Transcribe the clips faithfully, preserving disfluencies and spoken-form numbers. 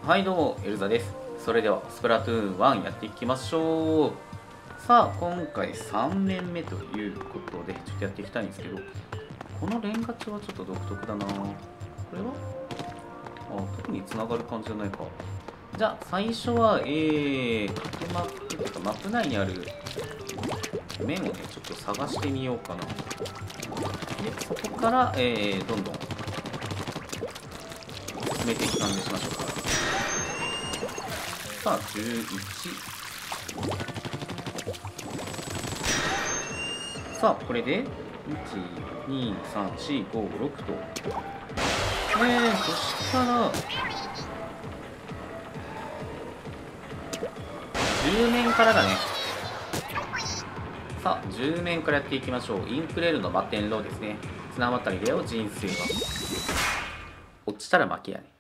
はいどうも、エルザです。それでは、スプラトゥーンワンやっていきましょう。さあ、今回さんねんめということで、ちょっとやっていきたいんですけど、このレンガ帳はちょっと独特だな。これはあ、特に繋がる感じじゃないか。じゃあ、最初は、えー、各マップというか、マップ内にある面をね、ちょっと探してみようかな。で、そこから、えー、どんどん進めていく感じにしましょうか。さあ、じゅういち。さあ、これで、いち、に、さん、し、ご、ろくと。えー、そしたら、じゅう面からだね。さあ、じゅう面からやっていきましょう。インクレールのバテンローですね。綱渡りだよ、人生は。落ちたら負けやね。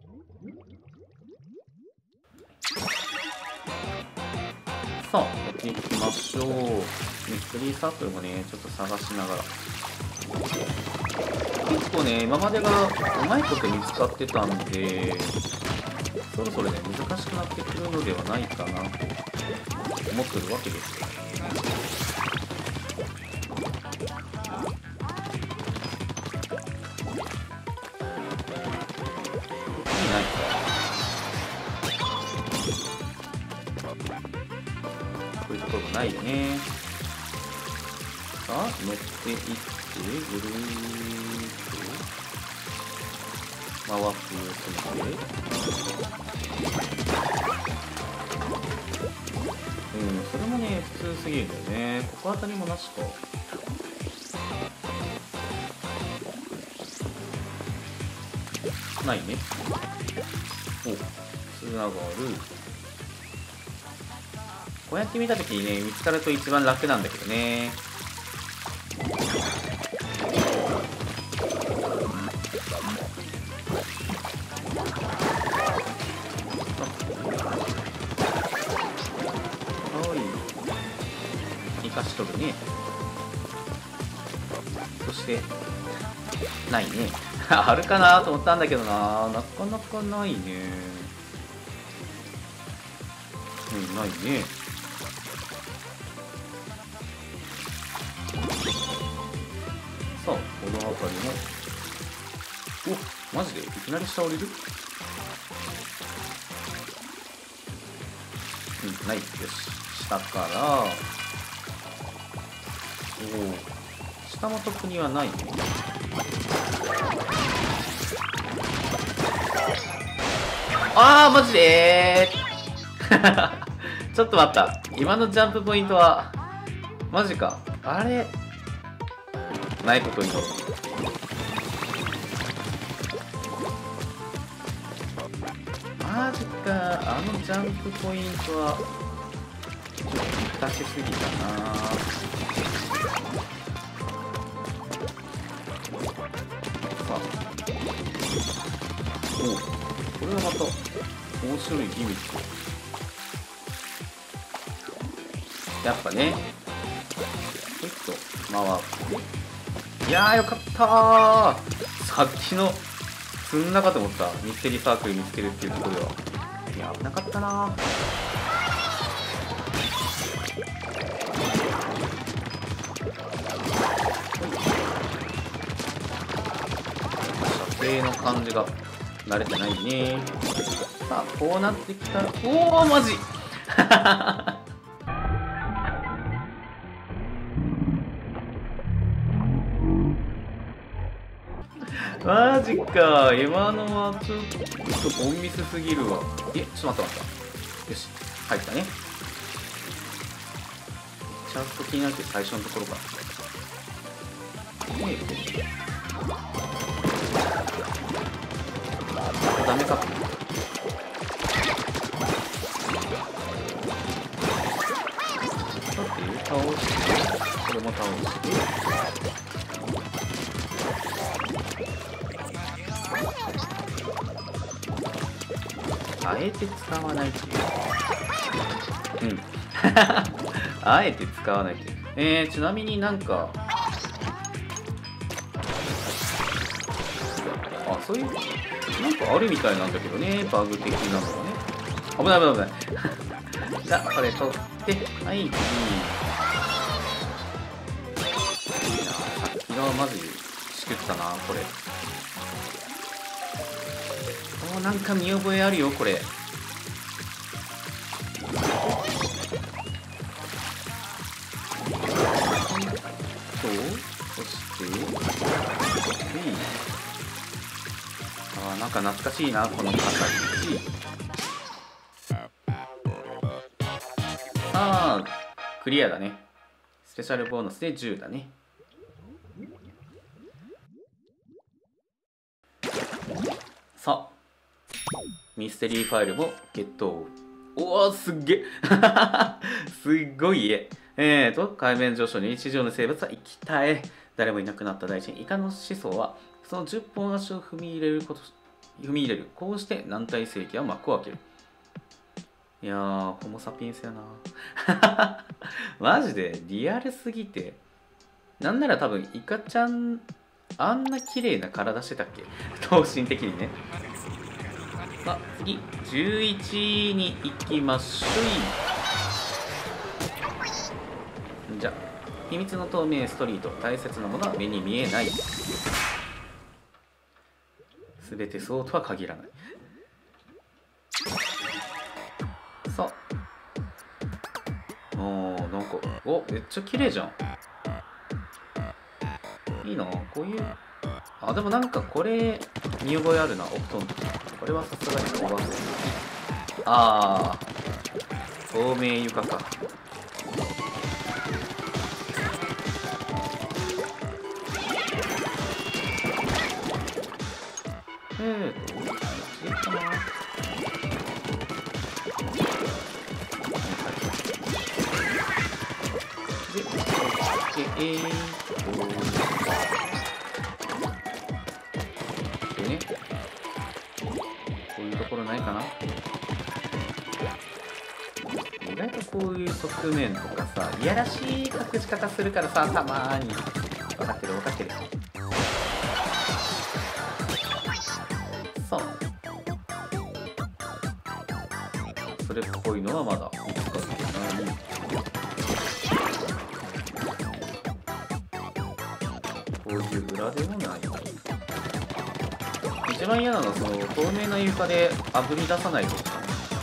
さあ、やっていきましょう。ミステリーサークルもね、ちょっと探しながら。結構ね、今までがうまいこと見つかってたんで、そろそろね、難しくなってくるのではないかなと思ってるわけですよ。いないか。こういうところがないよね。さあ、乗っていって、ぐるーっと回っていって、うん、それもね、普通すぎるんだよね。ここあたりもなしか。ないね。お、つながる。こうやって見たときにね、見つかると一番楽なんだけどね。生かしとるね。そしてないね。あるかなと思ったんだけどな、なかなかないね。うん、ないね。さあ、この辺りも。お、マジでいきなり下降りる？うん、ない。よし、下から。おお、下も特にはないね。あー、マジでーちょっと待った。今のジャンプポイントは、マジか。あれないことにとる。マジか。あのジャンプポイントは、ちょっと難しすぎたな。おう、これはまた面白いギミック。やっぱね、ちょっと回って、いやーよかったー。さっきのすんなかと思った。ミステリーサークル見つけるっていうところでは、いや危なかったなー。射程の感じが慣れてないね。さあ、こうなってきたら、おお、マジマジか。今のはちょっとボンミスすぎるわ。え、ちょっと待った待った。よし、入ったね。ちゃんと気になって最初のところから。ねえ、ダメか。倒して、これも倒して、あえて使わないっていう。うん。あえて使わないっていう。えー、ちなみになんか、あ、 そういうなんかあるみたいなんだけどね、バグ的なのがね。危ない危ない危ないじゃあこれ取ってはい次。いいな、さっきのマジしくったなこれ。お、なんか見覚えあるよこれ。とそしてあー、なんか懐かしいなこの形。さあクリアだね。スペシャルボーナスでじゅうだね。さあミステリーファイルもゲット。おお、すっげえすっごい家。えーと海面上昇に地上の生物は生き絶え、誰もいなくなった大地にイカの子孫はそのじゅっぽん足を踏み入れること踏み入れる。こうして軟体世紀は幕を開ける。いやー、ホモ・サピエンスやなマジでリアルすぎて。なんなら多分イカちゃんあんな綺麗な体してたっけ等身的にね。さあ次じゅういちに行きましょい。じゃあ秘密の透明ストリート。大切なものは目に見えない。全てそうとは限らない。さあおー、なんかおめっちゃ綺麗じゃん。いいなこういう。あ、でもなんかこれ見覚えあるな。お布団。これはさすがにおばせ。ああ透明床か。えーとこっちかな。でこっちえーとでね、こういうところないかな。意外とこういう側面とかさ、いやらしい隠し方するからさ、たまーに。分かってる分かってる。そうそれっぽいのはまだ見つかってない。こういう裏でもない。一番嫌なのはその透明な床であぶり出さないとかね。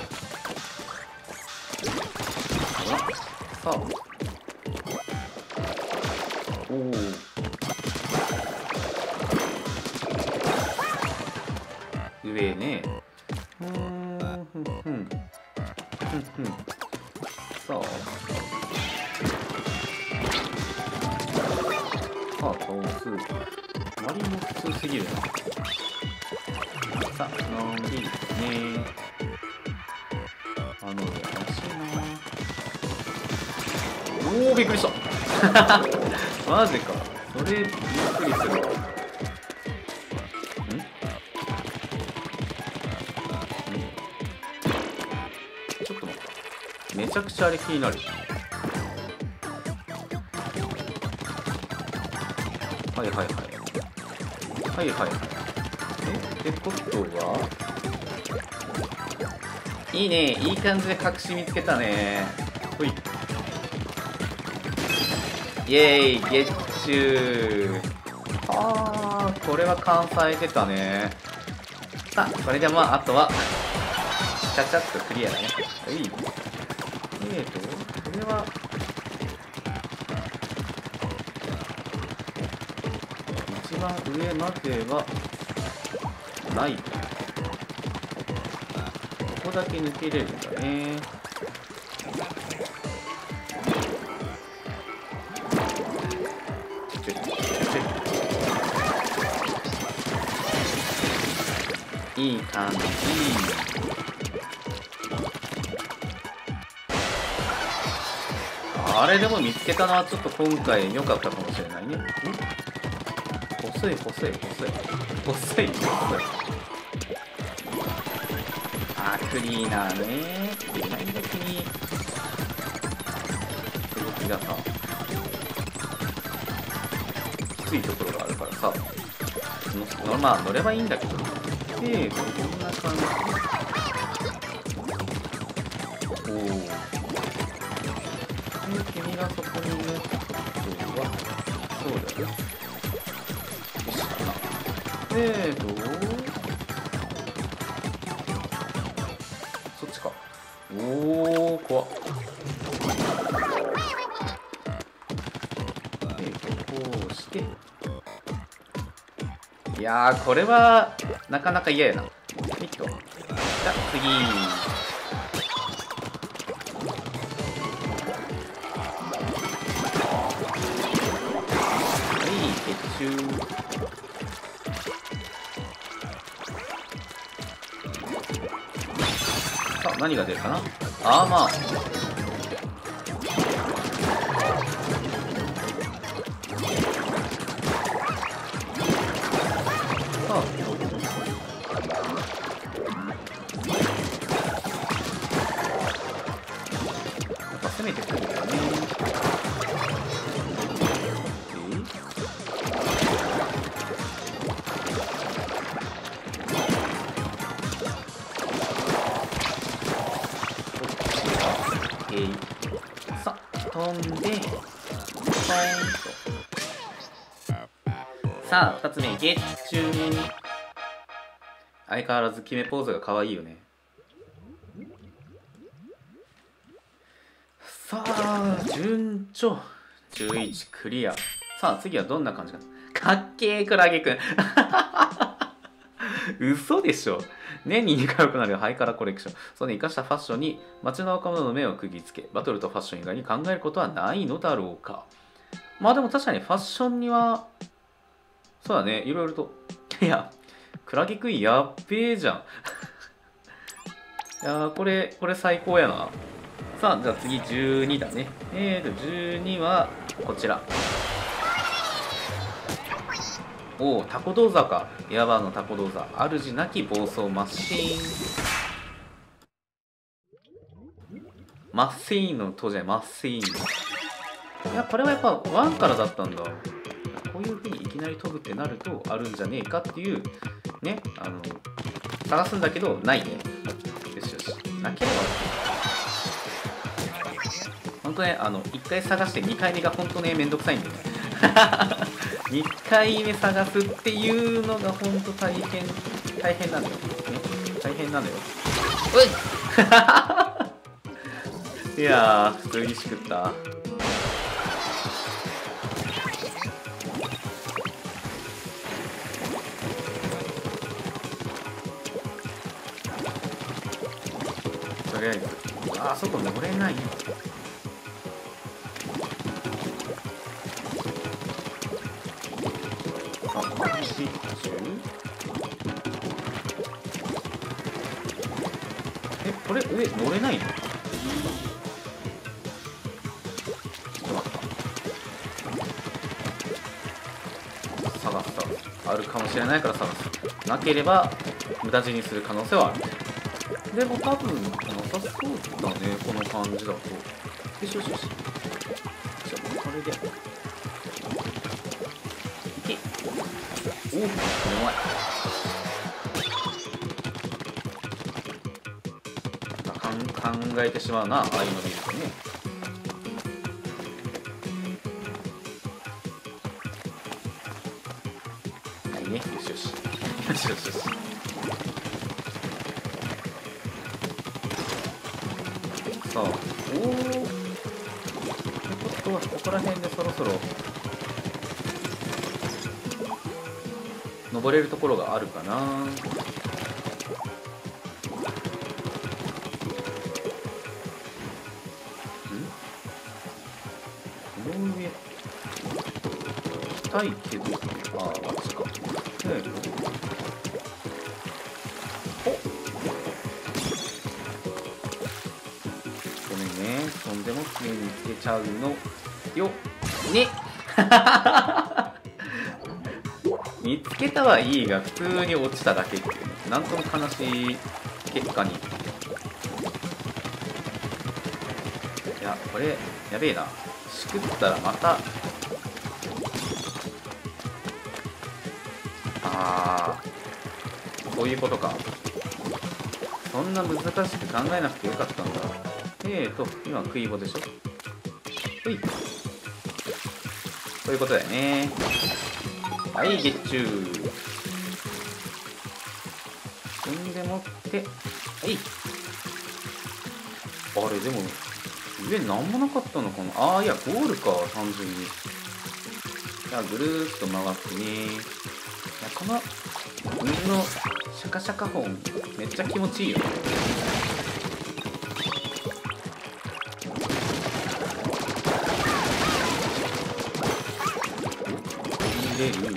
さあおお上ね。ふんふんふんふんふん。さあさあ倒す。割も普通すぎるな。さあのんびりね。あの上怪しいな。おおびっくりしたマジか。それびっくりするわ。ちょっと待って、めちゃくちゃあれ気になる。はいはいはいはいはい。えってことはいいね、いい感じで隠し見つけたね。ほいイエーイゲッチュー。あーこれは関西出たね。さあこれでまああとはちゃちゃっとクリアだね。いいえーとこれは一番上まではない。ここだけ抜けれるんだね。いい感じ。あれでも見つけたのはちょっと今回良かったかもしれないね。細い細い細い細い細い。あークリーナーね。意外的に動きがさきついところがあるからさ。 のまあ乗ればいいんだけど、でこんな感じ。おお。で君がそこにいるってことはそうだよね。よしでどうそっちか。おお怖っ。でこうしていやーこれはなかなか嫌やな。ピッとじゃあ次はい血中さあ何が出るかな。アーマー攻めてくるよね。えー、さあ飛んでポーンとさあふたつめ月中相変わらず決めポーズが可愛いよね。さあ順調じゅういちクリア。さあ次はどんな感じかな。かっけークラゲくん嘘でしょ。年ににかい行われるハイカラコレクション、それに生かしたファッションに街の若者の目を釘付け、バトルとファッション以外に考えることはないのだろうか。まあでも確かにファッションにはそうだね、いろいろと。いやクラゲくんやっべえじゃんいやーこれこれ最高やな。さあじゃあ次じゅうにだね。えーとじゅうにはこちら。おおタコ銅座か。エアバーのタコ銅座、主なき暴走マシーン。マッセインの塔じゃない、マッセイン。いやこれはやっぱワンからだったんだ。こういう風にいきなり飛ぶってなるとあるんじゃねえかっていうね、あの探すんだけどないね。よしよし、なければ本当ね、あのいっかい探してにかいめが本当ねめんどくさいんだよねにかいめ探すっていうのが本当大変大変なのよ、ね、大変なのよ。ういいやー普通にしくった。とりあえずああそこ登れないよ。あピッチュえこれ上乗れないの。ちょっと待った探す探すあるかもしれないから探す。なければ無駄死にする可能性はある。でも多分なさそうだねこの感じだと。よしよしよし。じゃあこれでいけ。おおうまい。考えてしまうなああいうの見るとね。はいね。よしよしよしよしよし。さあおおってことはここら辺でそろそろ登れるところがあるかな。たいけど、ああ、あっちか。ねえ。おごめんね。とんでも急につけちゃうのよ。ね見つけたはいいが、普通に落ちただけっていうね。なんとも悲しい結果に。いや、これ、やべえな。しくったらまた、あああ、そういうことか。そんな難しく考えなくてよかったんだ。えーと今クイボでしょ。ほい、そういうことだよね。はい、月中踏んでもって、はい。あれでも上なんもなかったのかな。ああ、いやゴールか、単純に。じゃあぐるーっと回ってね。いや、この水のシャカシャカ音めっちゃ気持ちいいよね。入れる。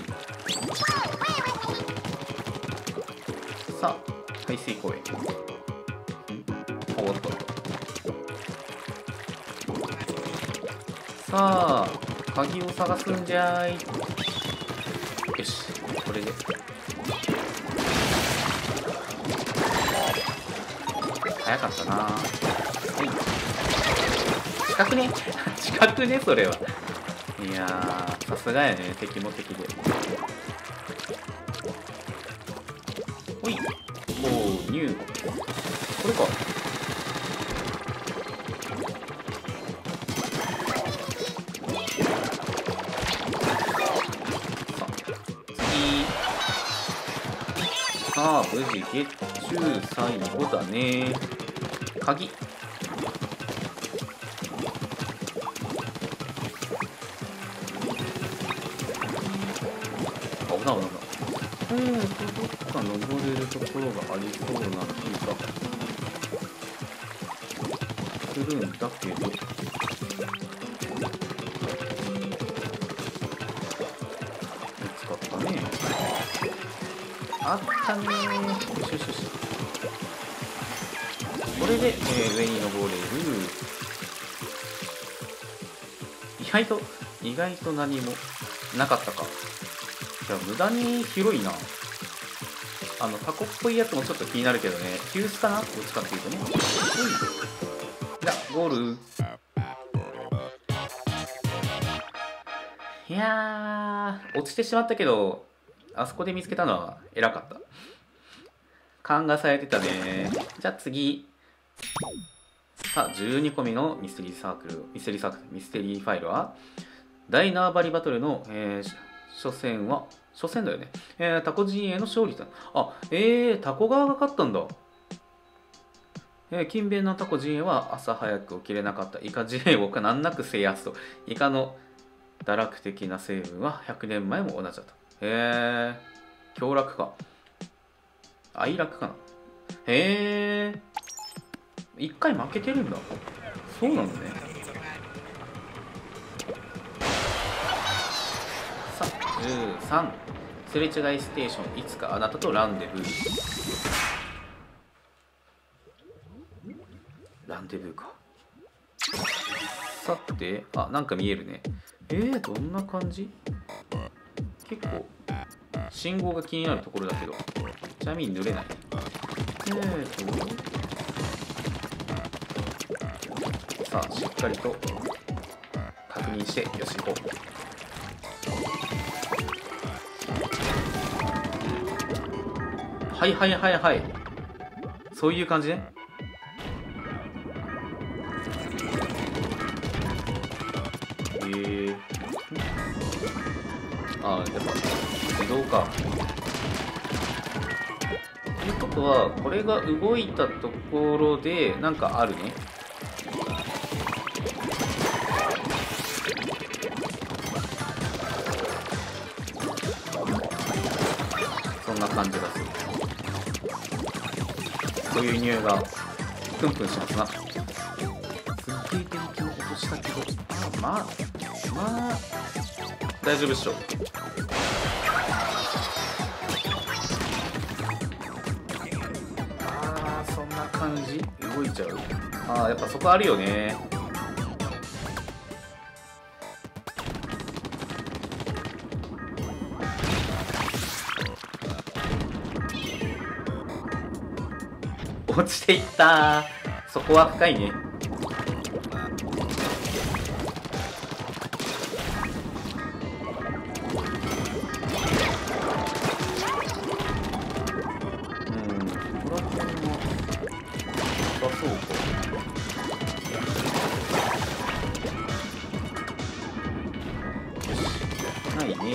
さあ排水溝へ。おっと、さあ鍵を探すんじゃい。よし、これで早かったな。はい、近くね近くね、それは。いやー、さすがやね、敵も敵で。ほい、おー、ニュー、これか。さあ無事月中最後だね。鍵。危ない危ない危ない。うん、どっか登れるところがありそうな気がするんだけど。見つかったね。あったねー。よしよしよし。これで、えー、上に登れる。意外と意外と何もなかったか。いや、無駄に広いな。あのタコっぽいやつもちょっと気になるけどね。急須かな、どっちかっていうとね。ほい、じゃあゴール。いやー、落ちてしまったけど、あそこで見つけたのは偉かった。勘がされてたね。じゃあ次。さあ、じゅうにこめのミステリーサークル、ミステリーサークル、ミステリーファイルは、大縄張りバトルの、えー、初戦は、初戦だよね。えー、タコ陣営の勝利だ。あ、えー、タコ側が勝ったんだ。えー、勤勉なタコ陣営は朝早く起きれなかったイカ陣営を難なく制圧と。イカの堕落的な成分はひゃくねんまえも同じだった。へえ、凶楽か。哀楽かな。へえ、一回負けてるんだ。そうなのね。さあ、じゅうさん。すれ違いステーション、いつかあなたとランデブー。ランデブーか。さて、あ、なんか見えるね。えー、どんな感じ？結構信号が気になるところだけど、ちなみに濡れない。えーとさあ、しっかりと確認して、よし、行こう。はいはいはいはい、そういう感じね。えー、あー、やっぱ自動か。ということは、これが動いたところでなんかあるね。そんな感じがする。そういう匂いがプンプンしますな。すっげえ電気の音したけど、まあまあ大丈夫っしょ。あー、そんな感じ。動いちゃう。あー、やっぱそこあるよね。落ちていった。そこは深いね。 そうか。ないね。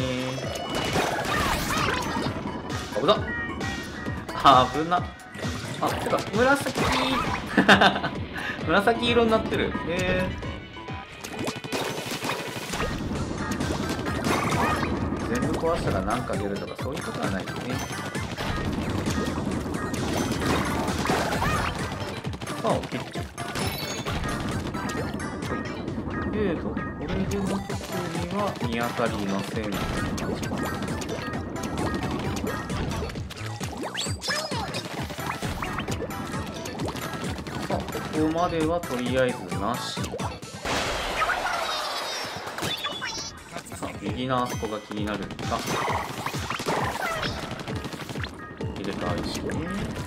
危なっ。危なっ。あ、てか紫紫色になってる。へえ。全部壊したら何か出るとかそういうことはないですね。さあ、OK。えーと、これでの特には見当たりません。さあ、ここまではとりあえずなし。さあ、右のあそこが気になるんだ。入れ替えしてね。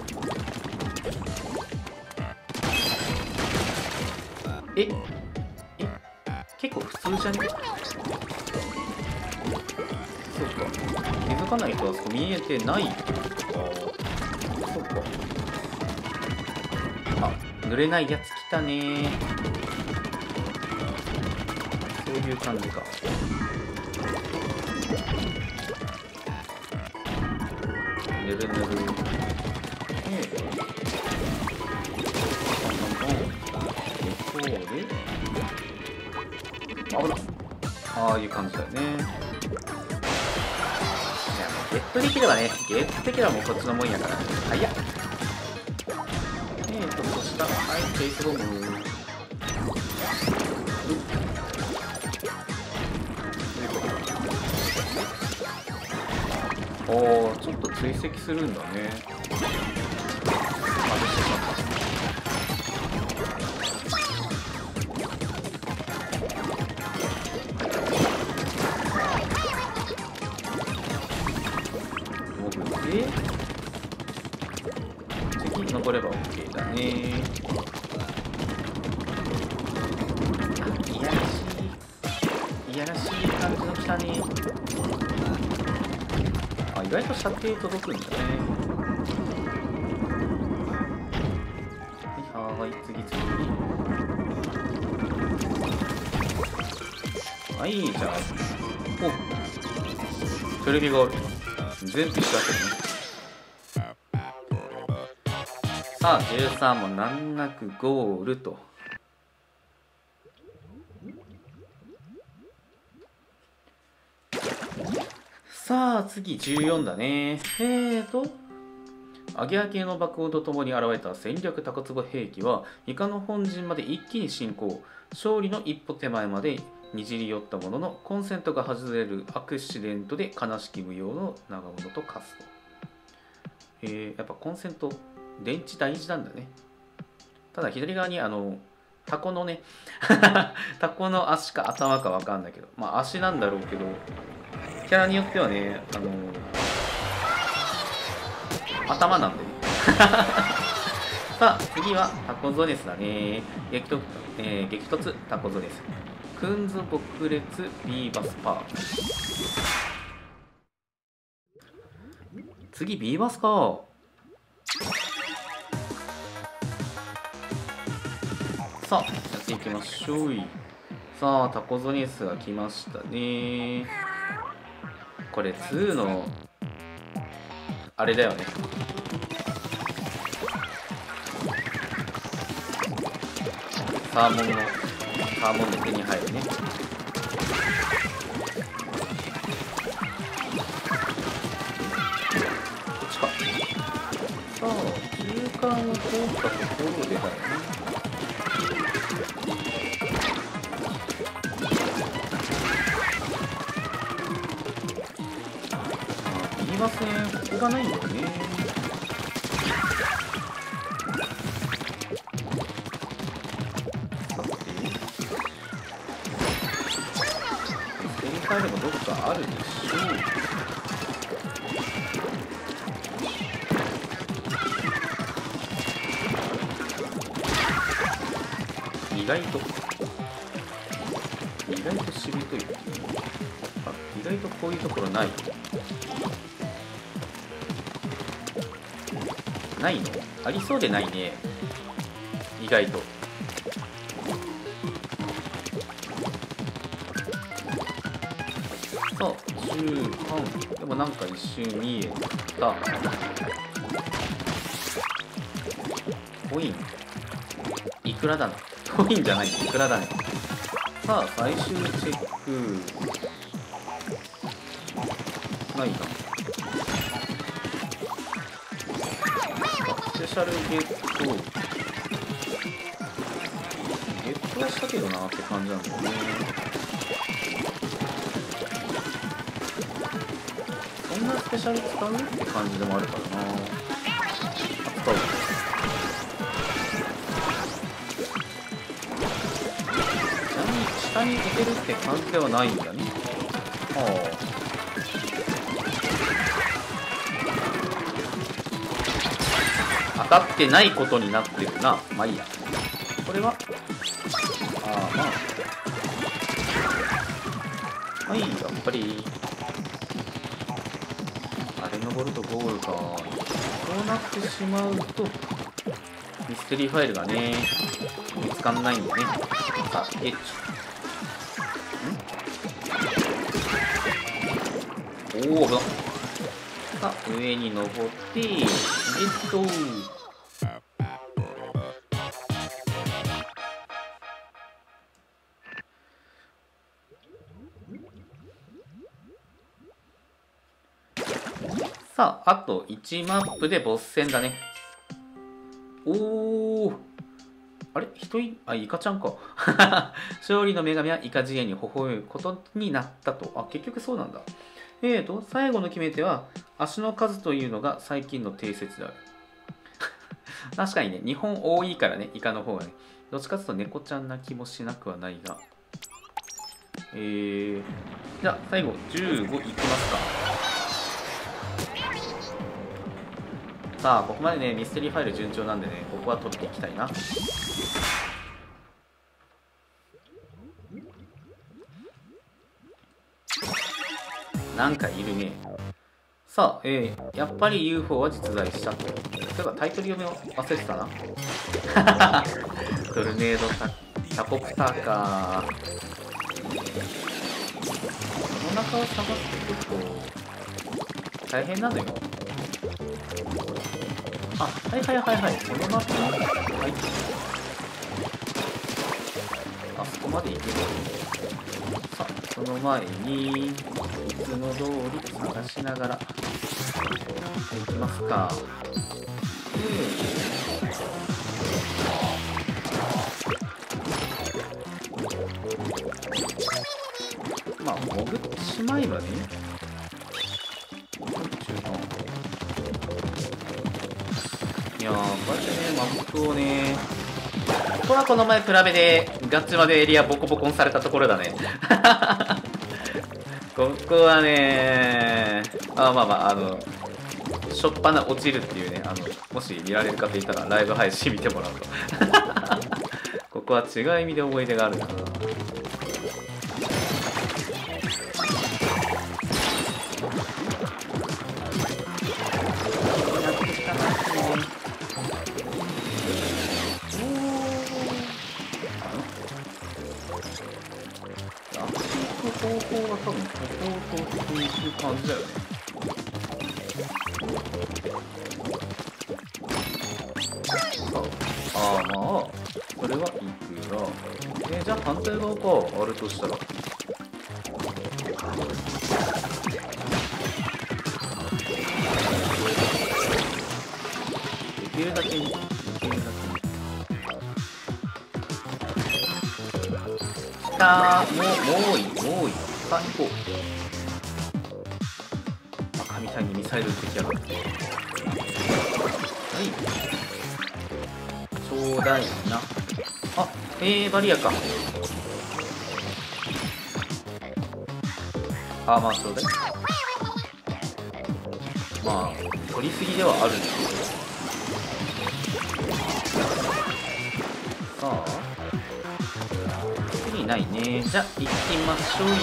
ええ結構普通じゃね？そうか。気づかないとあそこ見えてないってことか。そうか。あ、濡れないやつ来たね。そういう感じか。ぬるぬる。ええ。そうで。危なっ。ああいう感じだよね。いや、もうゲットできればね、ゲットできればもうこっちのもんやから。はいや。えーと、そしたら、はい、フェイスボム。おー、ちょっと追跡するんだね。外してしまった。次登れば OK だね。いやらしいいやらしい感じの来たね。あ、意外と射程届くんだね。はいはい、次次。はい、じゃあおテレビがある。全部仕掛けるね。さあ、じゅうさんも難なくゴールと。さあ、次じゅうよんだね。えーと、アゲア系の爆音とともに現れた戦略高壺兵器は、イカの本陣まで一気に進行。勝利の一歩手前までにじり寄ったものの、コンセントが外れるアクシデントで悲しき無用の長物と化すと。えー、やっぱコンセント、電池大事なんだね。ただ左側にあのタコのねタコの足か頭か分かんないけど、まあ足なんだろうけど、キャラによってはね、あの頭なんでねさあ次はタコゾネスだね。激突、えー、激突タコゾネス、クンズ撲裂ビーバスパー。次ビーバスか。さあ、やっていきましょう。さあ、タコゾネスが来ましたね。これにのあれだよね。サーモンのサーモンで手に入るね。こっちか。さあ、中間を通ったところでだよね。見ません、ここがないんだよね。さて、展開でもどっかあるでしょう。意外と意外としぶとい。あ、意外とこういうところないないの？ありそうでないね。 意外と。さあ中間でもなんか一瞬見えた。コインいくらだね。コインじゃない、いくらだね。さあ最終チェックないか。スペシャルゲットゲットはしたけどなって感じなんだよね。そんなスペシャル使うって感じでもあるからな。使う。ちなみに下に行けるって感じではないんだね。はあ、当たってないことになってるな。まあいいや。これはああまあはい、やっぱりあれ登るとゴールか。そうなってしまうとミステリーファイルがね見つかんないんだね。さあえっちょんおおさあ上に登ってゲット。さああといちマップでボス戦だね。おおあれ人いあイカちゃんか勝利の女神はイカ自演に微笑むことになったと。あ結局そうなんだ。えーと最後の決め手は足の数というのが最近の定説である確かにね日本多いからねイカの方がね。どっちかというと猫ちゃんな気もしなくはないが。えー、じゃあ最後じゅうごいきますか。さあここまでねミステリーファイル順調なんでねここは取っていきたいな。なんかいるね。さあ、えー、やっぱり ユーフォー は実在したと。そういえばタイトル読みを忘れてたなトルネードタタコプターか。この中を探すって結構大変なのよ。あ、はいはいはいはい、このマップに入ってあそこまで行ける。さあ、その前にいつも通り探しながら行きますか。まあ潜ってしまえばね。いやーこうやってねマップをねここはこの前比べでガッチまでエリアボコボコにされたところだねここはねあまあまああのしょっぱな落ちるっていうねあのもし見られる方いたらライブ配信見てもらうとここは違う意味で思い出があるな。方法は多分ここを通っていく感じだよね。ああまあそれはいくらえー、じゃあ反対側かあるとしたらできるだけにできるだけにきたー。もうもういいもういい。さあ行こう。あ神谷にミサイル撃ってきやがって。はいちょうだいなあ。えー、バリアか。あまあちょうだい。まあ取りすぎではあるんですけどさあ次ないね。じゃあ行きましょう。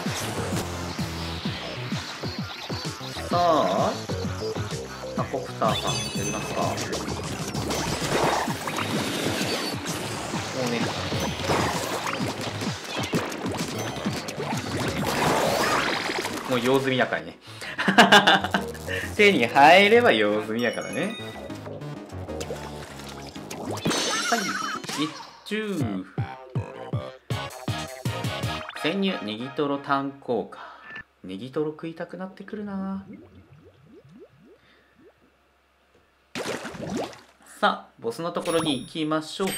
さあタコプターさんやりますか。 も用済みやからね。手に入れば用済みやからね。はい、一中。潜入ネギトロ炭鉱か。ネギトロ食いたくなってくるな。さあボスのところに行きましょう。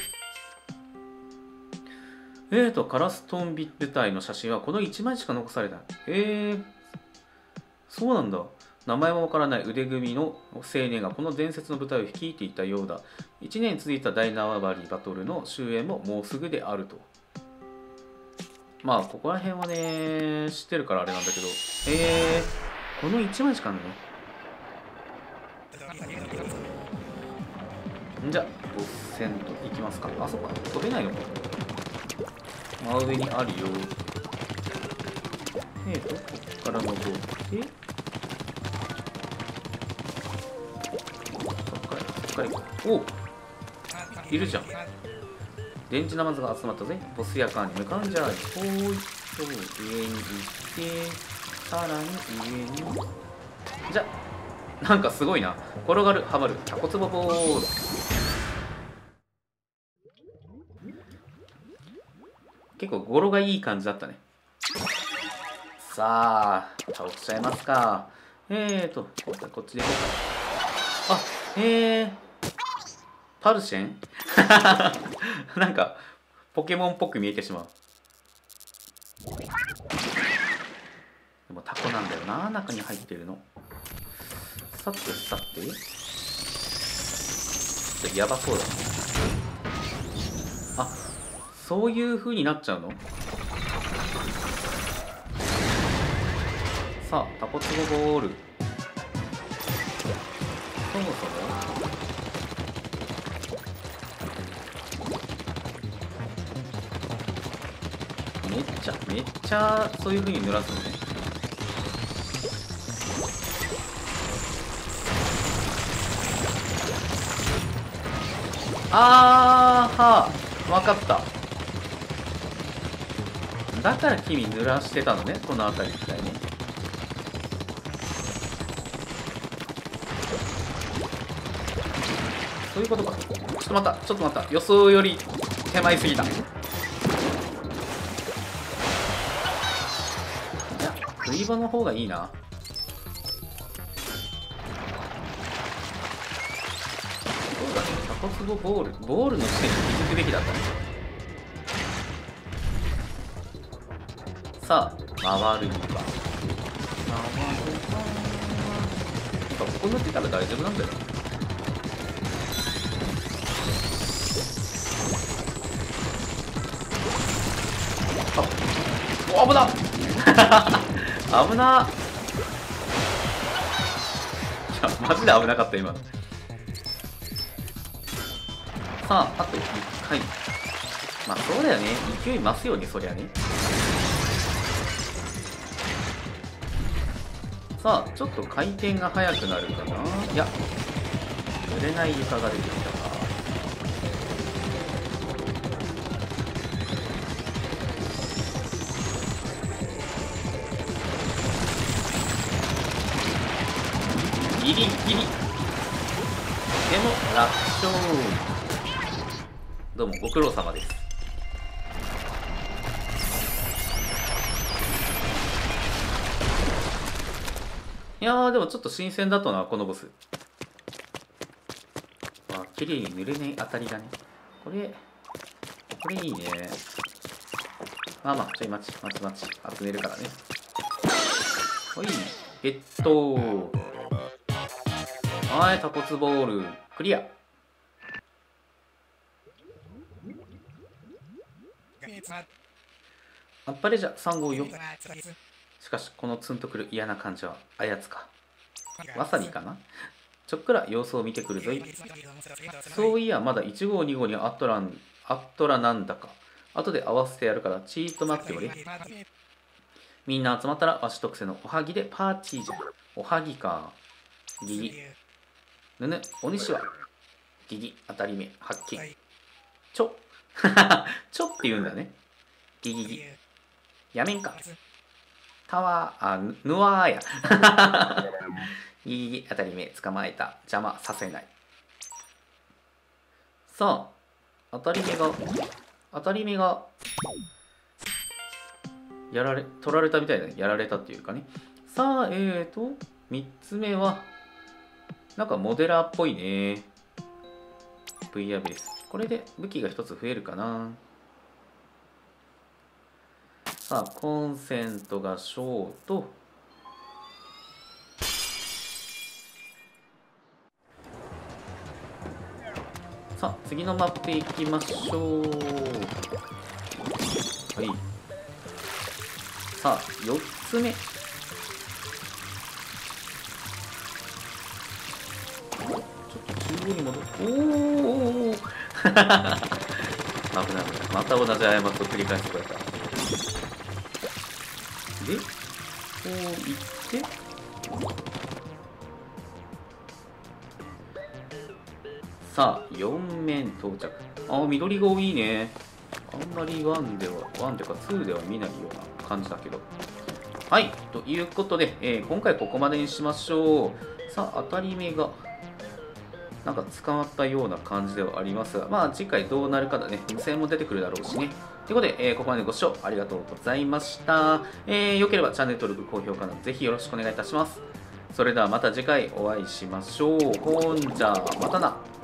えーとカラストンビ部隊の写真はこのいちまいしか残されない。えー、そうなんだ。名前もわからない腕組みの青年がこの伝説の部隊を率いていたようだ。いちねん続いた大縄張りバトルの終焉ももうすぐであると。まあここら辺はね知ってるからあれなんだけど、えー、このいちまいしかあるのね。んじゃボス戦といきますか。あそっか飛べないのか。真上にあるよ。えーとこっから登ってそっからそっから行こう。おおいるじゃん。電磁ナマズが集まったぜ。ボスやかに向かうんじゃい。ほーい。そう、上に行って、さらに上に。じゃ、なんかすごいな。転がる、はまる、タコツボボール。結構語呂がいい感じだったね。さあ、倒しちゃいますか。えーと、こっちでいこうか。あ、えー。パルシェンなんかポケモンっぽく見えてしまう。でもタコなんだよな、中に入ってるの。さてさてちょっとやばそうだ。あ、そういう風になっちゃうの。さあタコツボボール。そもそもめっちゃめっちゃそういう風に濡らすのね。あーはー分かった。だから君濡らしてたのね、この辺り一帯ね。そういうことか。ちょっと待ったちょっと待った、予想より手前すぎた。食い場の方がいいな。そうだね、タコツボボールボールの時点で気づくべきだったね。さあ回るには回るか。ここ塗ってたら大丈夫なんだよ。あ、お危な危な。いやマジで危なかった今。さああといっかい。まあそうだよね、勢い増すよねそりゃね。さあちょっと回転が速くなるかな。いや濡れない床が出てきたか。ギリギリでも楽勝。どうもご苦労様です。いやーでもちょっと新鮮だったなこのボス。あ、綺麗に濡れない当たりだね。これこれいいね。まあまあちょい待ち待ち待ち集めるからね。ほいゲット。はいタコツボールクリア。あっぱれじゃさんごうよん。しかしこのツンとくる嫌な感じはあやつか。わさびかな。ちょっくら様子を見てくるぞい。そういやまだいちごうにごうにあっとらんあっとらなんだか。後で合わせてやるからちーっと待っておれ。みんな集まったらわし特製のおはぎでパーティーじゃ。おはぎか。ギギぬぬお主はギギ当たり目発見。ちょちょって言うんだね。ギギギやめんか。 タワー、あ、ヌワーや。いい当たり目、捕まえた。邪魔させない。さあ、当たり目が、当たり目が、やられ、取られたみたいだね。やられたっていうかね。さあ、えーと、みっつめは、なんかモデラーっぽいね。ブイアール ベース。これで武器がひとつ増えるかな。さあ、コンセントがショート。さあ、次のマップ行きましょう。はい。さあ、よっつめ。ちょっと中央に戻る。おお危ない危ない。また同じ過ちを繰り返してくれた。で、こう行って、さあ、よん面到着。ああ、緑が多いね。あんまりワンでは、ワンというかツーでは見ないような感じだけど。はい、ということで、えー、今回ここまでにしましょう。さあ、当たり目が、なんか捕まったような感じではありますが、まあ次回どうなるかだね。無線も出てくるだろうしね。ということで、えー、ここまでご視聴ありがとうございました。えー、よければチャンネル登録、高評価などぜひよろしくお願いいたします。それではまた次回お会いしましょう。ほんじゃ、またな。